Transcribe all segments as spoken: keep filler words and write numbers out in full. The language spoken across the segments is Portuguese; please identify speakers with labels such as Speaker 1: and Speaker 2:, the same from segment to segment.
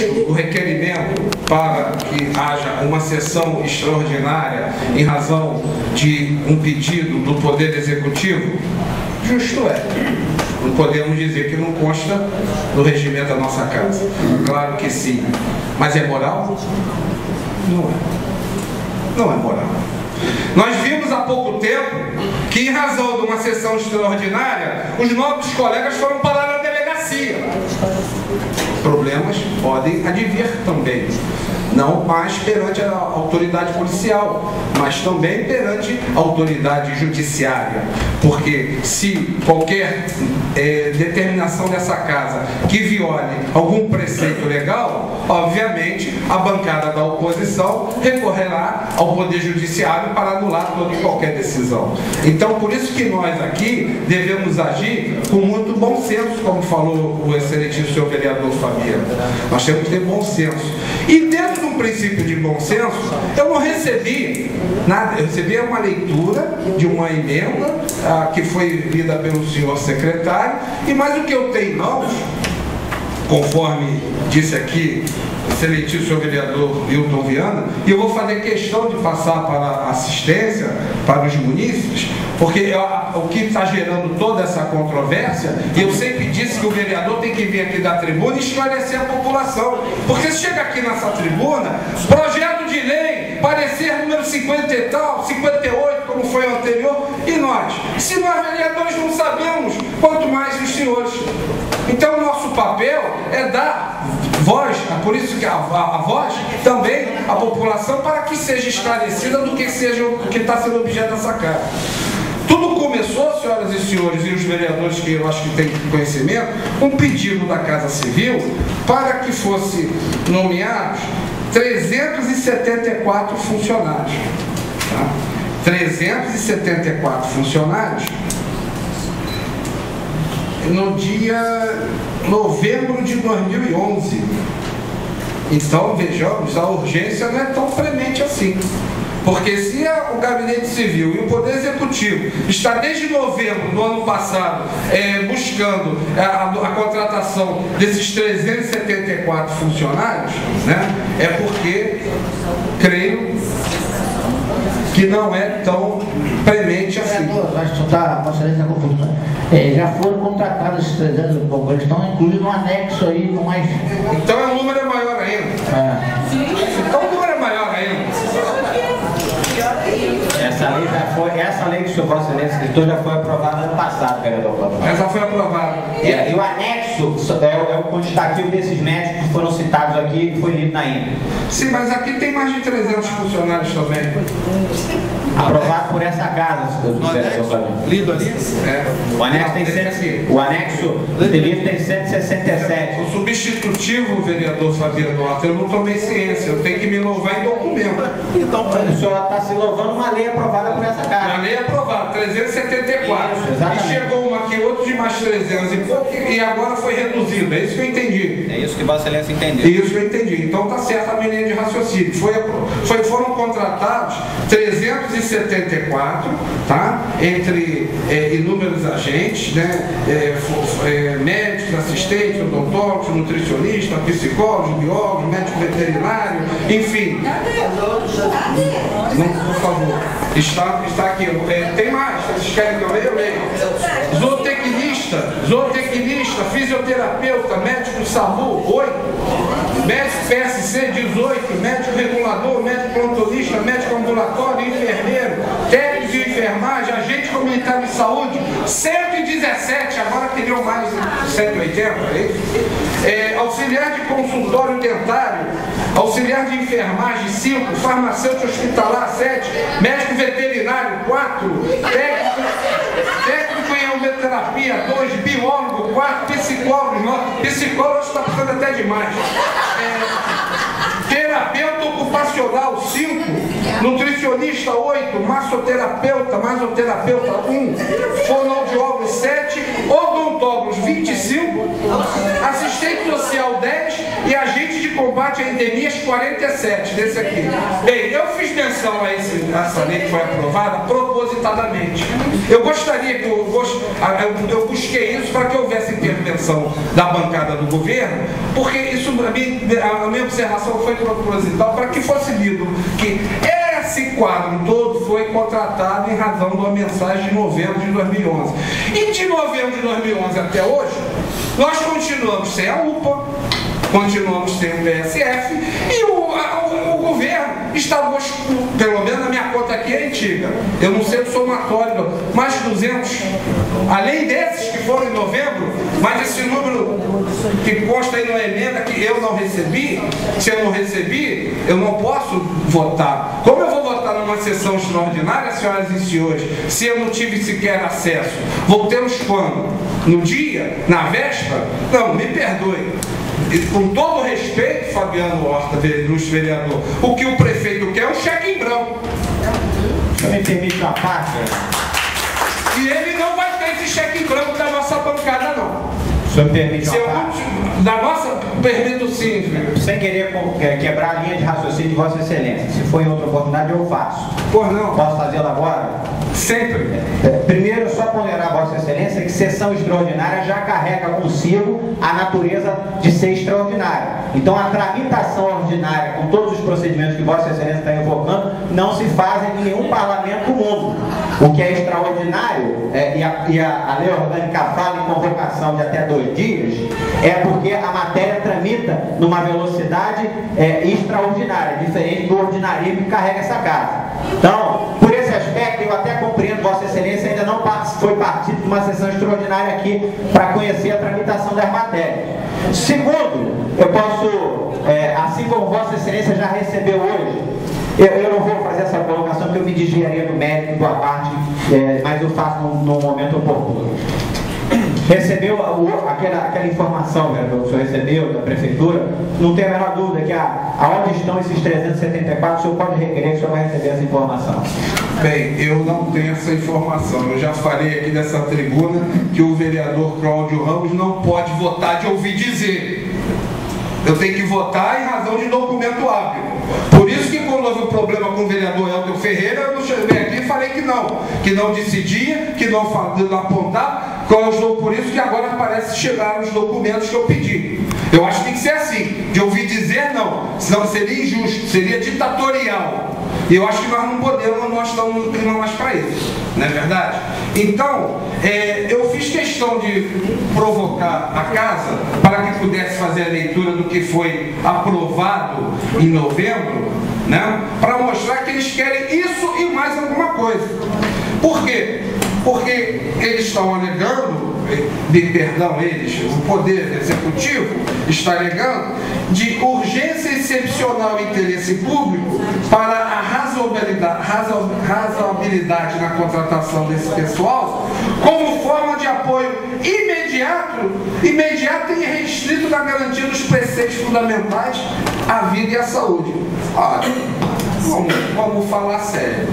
Speaker 1: justo o requerimento para que haja uma sessão extraordinária em razão de um pedido do Poder Executivo? Justo é. Não podemos dizer que não consta no regimento da nossa casa. Claro que sim. Mas é moral? Não é. Não é moral. Nós vimos há pouco tempo que, em razão de uma sessão extraordinária, os nossos colegas foram parar na delegacia. Problemas podem advir também. Não mais perante a autoridade policial, mas também perante a autoridade judiciária. Porque se qualquer é, determinação dessa casa que viole algum preceito legal, obviamente a bancada da oposição recorrerá ao Poder Judiciário para anular toda e qualquer decisão. Então, por isso que nós aqui devemos agir com muito bom senso, como falou o excelentíssimo senhor vereador Fabiano. Nós temos que ter bom senso. E dentro de um princípio de bom senso, eu não recebi nada, eu recebi uma leitura de uma emenda ah, que foi lida pelo senhor secretário, e mais o que eu tenho em mãos, conforme disse aqui o excelentíssimo senhor vereador Hilton Viana, e eu vou fazer questão de passar para a assistência para os munícipes, porque é o que está gerando toda essa controvérsia, e eu sempre disse que o vereador tem que vir aqui da tribuna e esclarecer a população, porque se chega aqui nessa tribuna, projeto de lei, parecer número cinquenta e tal, cinquenta e oito, como foi o anterior, e nós? Se nós vereadores não sabemos, quanto mais os senhores. Então o nosso papel é dar voz, por isso que a, a, a voz também à população, para que seja esclarecida do que seja o que está sendo objeto dessa casa. Tudo começou, senhoras e senhores, e os vereadores que eu acho que têm conhecimento, um pedido da Casa Civil para que fosse nomeados trezentos e setenta e quatro funcionários. Tá? trezentos e setenta e quatro funcionários no dia novembro de dois mil e onze. Então, vejamos, a urgência não é tão premente assim. Porque se o Gabinete Civil e o Poder Executivo está desde novembro do ano passado é, buscando a, a, a contratação desses trezentos e setenta e quatro funcionários, né, é porque, creio, que não é tão premente assim.
Speaker 2: Acho que está a excelência confusa. É, já foram contratados esses trezentos e pouco, eles estão incluindo um anexo aí com mais.
Speaker 1: Então o número é maior ainda. É. Então o número é maior ainda.
Speaker 3: Essa lei já foi, essa lei que o senhor Vossa Excelência escritor já foi aprovada ano passado, vereador Flávio.
Speaker 1: Essa foi aprovada.
Speaker 3: É, e o anexo é, é o quantitativo desses médicos que foram citados aqui e foi lido na íntegra.
Speaker 1: Sim, mas aqui tem mais de trezentos funcionários também.
Speaker 3: Aprovado por essa casa, vereador Flávio.
Speaker 1: Lido ali? É.
Speaker 3: O anexo tem cento, o anexo livro tem cento e sessenta e sete.
Speaker 1: O substitutivo, vereador Fabiano, eu não tomei ciência, eu tenho que me louvar em documento.
Speaker 3: Então, o senhor está se louvando uma lei aprovada por essa casa.
Speaker 1: A lei aprovada, trezentos e setenta e quatro. Isso, e chegou uma aqui, outro de mais trezentos e pouco, e agora foi reduzido. É isso que eu entendi.
Speaker 3: É isso que Vossa Excelência entendeu.
Speaker 1: É isso que eu entendi. Então está certa a minha linha de raciocínio. Foi, foi, foram contratados trezentos e setenta e quatro, tá? Entre é, inúmeros agentes, né? É, é, médicos, assistentes, odontólogos, nutricionistas, psicólogos, biólogos, médico veterinário, enfim. Não, por favor. Está, está aqui. É, tem mais. Vocês querem que eu leia? Eu leio. Zootecnista, zootecnista, fisioterapeuta, médico SAMU, oito. Médico P S C, dezoito. Médico regulador, médico plantonista, médico ambulatório, enfermeiro, técnico de enfermagem, agente comunitário de saúde, cento e dezessete, agora teriam mais cento e oitenta, é, auxiliar de consultório dentário, auxiliar de enfermagem, cinco, farmacêutico hospitalar, sete, médico veterinário, quatro, técnico, técnico em homeoterapia, dois, biólogo, quatro, psicólogo, nove, psicólogo está ficando até demais. É, terapeuta ocupacional, cinco, nutricionista, oito, massoterapeuta, masoterapeuta, um, fonoaudiólogo, sete, odontólogo, odontólogo vinte e cinco, assistente social dez e agente de combate a endemias quarenta e sete, desse aqui. Bem, eu fiz menção a esse, essa lei que foi aprovada propositadamente. Eu gostaria que eu, eu, eu busquei isso para que houvesse intervenção da bancada do governo, porque isso, a minha, a minha observação foi proposital para que fosse lido que esse quadro todo foi contratado em razão de uma mensagem de novembro de dois mil e onze. E de novembro de dois mil e onze até hoje, nós continuamos sem a U P A, continuamos sem o P S F e o, a, o, o governo está, pelo menos a minha conta aqui é antiga, eu não sei o somatório, mais de duzentos, além desses que foram em novembro, mas esse número que consta aí na emenda que eu não recebi, se eu não recebi, eu não posso votar. Como eu vou votar numa sessão extraordinária, senhoras e senhores, se eu não tive sequer acesso? Voltemos quando? No dia? Na véspera? Não, me perdoe. E, com todo respeito, Fabiano Horta, ilustre vereador, o que o prefeito quer é um cheque em branco.
Speaker 3: Me permite uma parte?
Speaker 1: E ele não vai ter esse cheque em branco da nossa bancada, não.
Speaker 3: O senhor me permite uma
Speaker 1: Se eu,
Speaker 3: parte?
Speaker 1: Da nossa, permito sim, filho.
Speaker 3: Sem querer quebrar a linha de raciocínio de Vossa Excelência. Se for em outra oportunidade, eu faço.
Speaker 1: Por não.
Speaker 3: Posso fazê-lo agora?
Speaker 1: Sempre.
Speaker 3: Primeiro, só ponderar Vossa Excelência que sessão extraordinária já carrega consigo a natureza de ser extraordinária. Então, a tramitação ordinária, com todos os procedimentos que Vossa Excelência está invocando, não se fazem em nenhum parlamento do mundo. O que é extraordinário, é, e, a, e a, a lei orgânica fala em convocação de até dois dias, é porque a matéria tramita numa velocidade é, extraordinária, diferente do ordinarismo que carrega essa casa. Então, por esse aspecto, eu até compreendo, Vossa Excelência ainda não foi partido de uma sessão extraordinária aqui para conhecer a tramitação das matérias. Segundo, eu posso, é, assim como Vossa Excelência já recebeu hoje, eu, eu não vou fazer essa colocação porque eu me desviaria do mérito da parte, é, mas eu faço num, num momento oportuno. Recebeu o, aquela, aquela informação, né, que o senhor recebeu da prefeitura, não tem a menor dúvida que a, aonde estão esses trezentos e setenta e quatro, o senhor pode requerer que o senhor vai receber essa informação.
Speaker 1: Bem, eu não tenho essa informação. Eu já falei aqui dessa tribuna que o vereador Cláudio Ramos não pode votar de ouvir dizer. Eu tenho que votar em razão de documento hábil. Por isso que quando houve um problema com o vereador Elton Ferreira, eu não cheguei aqui e falei que não, que não decidia, que não, não apontava, por isso que agora parece chegar os documentos que eu pedi. Eu acho que tem que ser assim, de ouvir dizer não, senão seria injusto, seria ditatorial. E eu acho que nós não podemos, nós estamos no clima mais para isso, não é verdade? Então, é, eu fiz questão de provocar a casa para que pudesse fazer a leitura do que foi aprovado em novembro, né? Para mostrar que eles querem isso e mais alguma coisa. Por quê? Porque eles estão alegando, de perdão, eles, o Poder Executivo está alegando de urgência excepcional e interesse público para a razoabilidade, razoabilidade na contratação desse pessoal, como forma de apoio imediato, imediato e restrito na garantia dos preceitos fundamentais à vida e à saúde. Olha, vamos, vamos falar sério.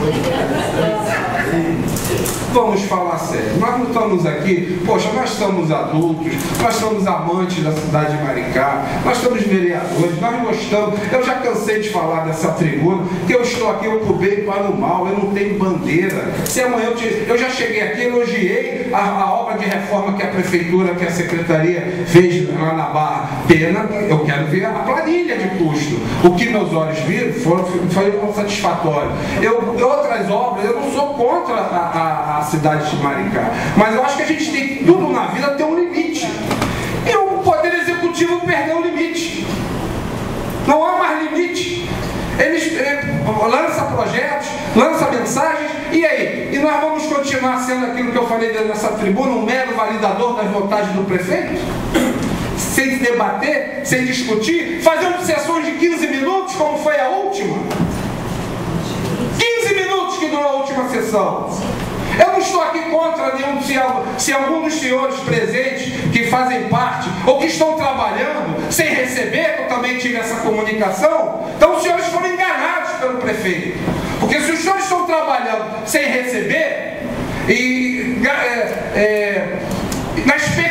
Speaker 1: Vamos falar sério. Nós não estamos aqui, poxa, nós somos adultos, nós somos amantes da cidade de Maricá, nós somos vereadores, nós gostamos. Eu já cansei de falar dessa tribuna, que eu estou aqui, eu pro bem e para o mal, eu não tenho bandeira. Se amanhã eu, te, eu já cheguei aqui, elogiei a, a obra de reforma que a prefeitura, que a secretaria fez lá na Barra. Pena, eu quero ver a planilha de custo. O que meus olhos viram foi, foi satisfatório. Eu, outras obras, eu não sou contra a, a, a cidade de Maricá, mas eu acho que a gente tem tudo na vida tem um limite. E o Poder Executivo perdeu o limite. Não há mais limite. Eles eh, lançam projetos, lançam mensagens, e aí? E nós vamos continuar sendo aquilo que eu falei nessa tribuna, um mero validador das vontades do prefeito? Sem debater, sem discutir, fazendo sessões de quinze minutos, como foi a última? quinze minutos que durou a última sessão. Eu não estou aqui contra nenhum, se, se algum dos senhores presentes que fazem parte ou que estão trabalhando sem receber, que eu também tive essa comunicação, então os senhores foram enganados pelo prefeito. Porque se os senhores estão trabalhando sem receber, e é, é, nas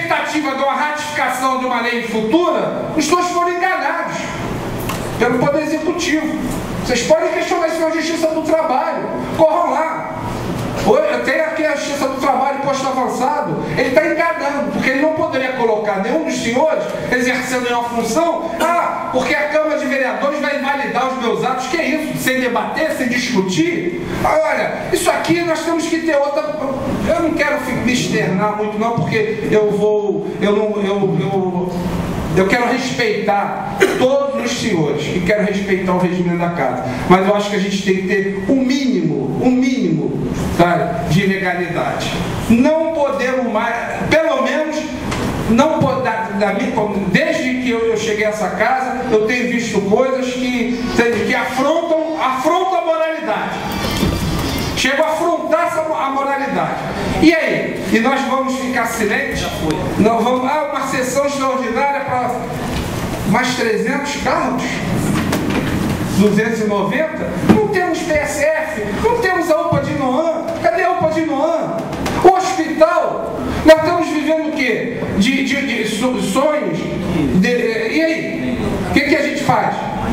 Speaker 1: expectativa de uma ratificação de uma lei futura, os dois foram enganados pelo Poder Executivo. Vocês podem questionar isso na Justiça do Trabalho. Corram lá. Tem aqui a Justiça do Trabalho, posto avançado, ele está enganando, porque ele não poderia colocar nenhum dos senhores exercendo nenhuma função, ah, porque a Câmara de Vereadores vai invalidar os meus atos. Que é isso? Sem debater, sem discutir? Ah, olha, isso aqui nós temos que ter outra... Eu não quero me externar muito não, porque eu vou... Eu não... Eu, eu, Eu quero respeitar todos os senhores e quero respeitar o regime da casa. Mas eu acho que a gente tem que ter um mínimo, um mínimo, tá, de legalidade. Não podemos mais, pelo menos, não da, da, desde que eu, eu cheguei a essa casa, eu tenho visto coisas que, que afrontam, afrontam a moralidade. Chego a afrontar essa, a moralidade. E aí? E nós vamos ficar silentes? Já foi. Nós vamos, ah, uma sessão extraordinária para mais trezentos carros? duzentos e noventa? Não temos P S F, não temos a U P A de Noan. Cadê a U P A de Noan? O hospital? Nós estamos vivendo o quê? De, de, de sonhos? De, e aí? O que, que a gente faz?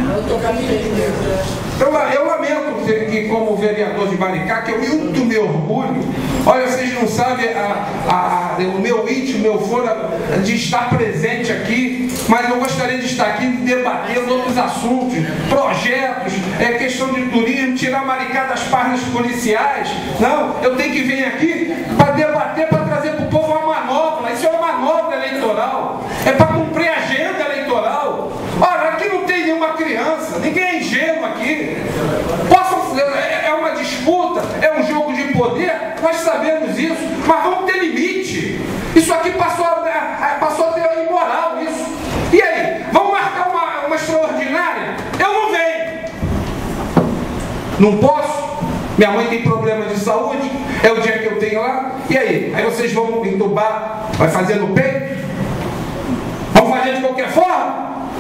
Speaker 1: Eu, eu lamento que, como vereador de Maricá, que eu muito me orgulho, olha, vocês não sabem a, a, a, o meu íntimo, meu fora de estar presente aqui, mas eu gostaria de estar aqui debatendo outros assuntos, projetos, é, questão de turismo, tirar Maricá das páginas policiais. Não, eu tenho que vir aqui para debater, para trazer para o povo uma manobra. Isso é uma manobra eleitoral, é para cumprir a agenda eleitoral. Olha, aqui não tem nenhuma criança, ninguém é ingênuo aqui. Posso, é uma disputa, é um jogo de poder, nós sabemos isso, mas vamos ter limite. Isso aqui passou a, passou a ter imoral, isso. E aí, vamos marcar uma, uma extraordinária? Eu não venho. Não posso? Minha mãe tem problema de saúde, é o dia que eu tenho lá. E aí? Aí vocês vão entubar, vai fazer no peito? Vão fazer de qualquer forma?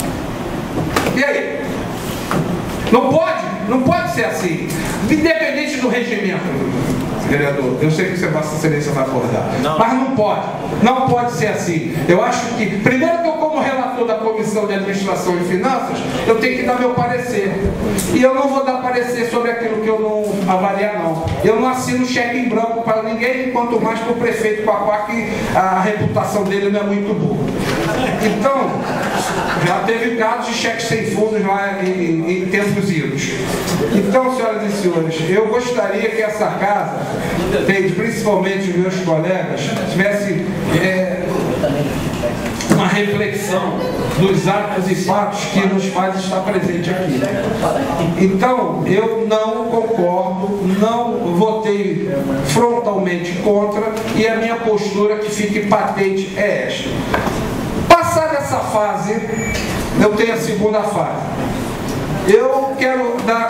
Speaker 1: E aí? Não pode? Não pode ser assim. Independente do regimento, vereador, eu sei que você, Vossa Excelência, vai acordar. Não. Mas não pode. Não pode ser assim. Eu acho que, primeiro que eu, como relator da Comissão de Administração e Finanças, eu tenho que dar meu parecer. E eu não vou dar parecer sobre aquilo que eu não avaliar, não. Eu não assino cheque em branco para ninguém, quanto mais para o prefeito Papá, que a reputação dele não é muito boa. Então, já teve casos de cheques sem fundos lá em, em tempos idos. Então, senhoras e senhores, eu gostaria que essa casa, principalmente os meus colegas, tivesse é, uma reflexão dos atos e fatos que nos faz estar presente aqui. Então, eu não concordo, não votei frontalmente contra, e a minha postura, que fique patente, é esta. Passada essa fase, eu tenho a segunda fase. Eu quero dar